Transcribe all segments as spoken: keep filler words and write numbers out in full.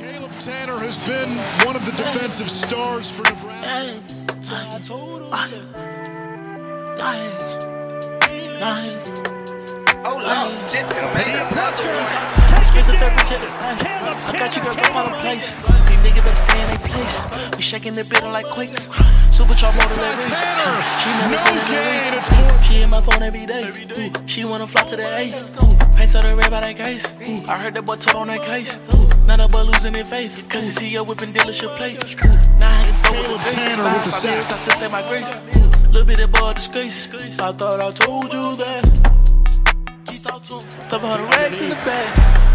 Caleb Tannor has been one of the defensive stars for Nebraska. Oh, Lord, this is a big production. I got you, girl, go find a place. These niggas better stay in their place. We shaking the building like quakes. Supercharged motor like race. She No gain. It's Ooh, four. she in my phone every day. Ooh, she wanna fly to the A. Paints on the red by that case. Ooh, I heard that boy told on that case. Ooh, now that boy losing their faith. Cause he see her whipping dealership plates. Now I can Caleb Tannor with the sack. I still say my grace. Little bit of boy disgrace. I thought I told you that. Stuff a hundred racks in the bag.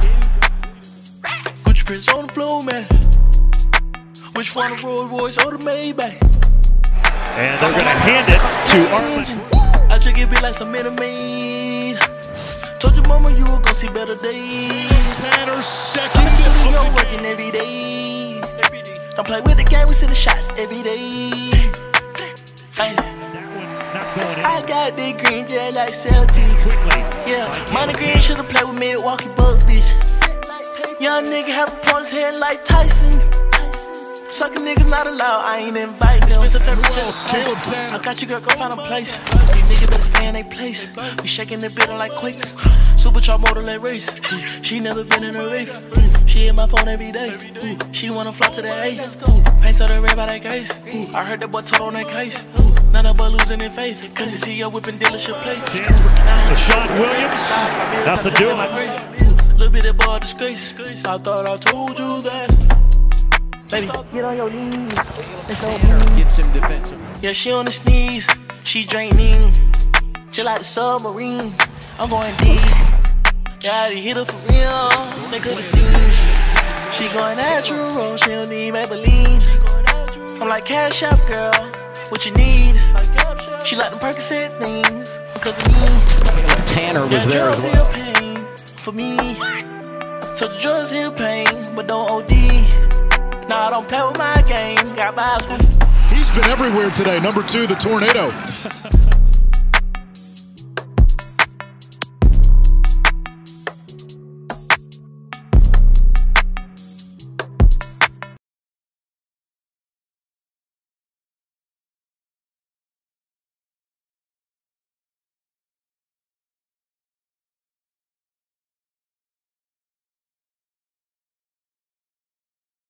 Gucci prints on the floor, man. Which one, the Rolls Royce or the Maybach? And they're going to hand it to Arlen. I drink it be like some Minute Told your mama you were gonna see better days. Tanner second. I'm in the studio working every day. Don't play with the game, we see the shots every day. Ay. I got the green jet like Celtics. Yeah, money green should've played with Milwaukee Bucks, bitch. Young nigga have a point his head like Tyson. Suckin' niggas not allowed, I ain't invite them. Caleb Tannor. I got you, girl, go find a place. These niggas better stay in their place. We shaking the building like quakes. Supercharged motor like race. She never been in a race. She in my phone every day. She wanna fly to the A. Paints on the red by that case. I heard that boy told on that case. Now that boy losing their faith. Cause he see her whipping dealership plates. Deshaun Williams, nothing doing. Little bit of boy disgrace. I thought I told you that. Baby, get on your knees. Gets him defensive. Yeah, she on the sneeze. She draining. Chill like the submarine. I'm going deep. Yeah, I hit her for real. They could've seen. She going natural. She don't need Maybelline. I'm like, cash up, girl. What you need? She like them Percocet things because of me. Tanner was yeah, there as drugs well. heal pain for me. So the drugs heal pain, but don't O D. Nah, I don't play with my game. Got vibes. He's been everywhere today. Number two, the tornado.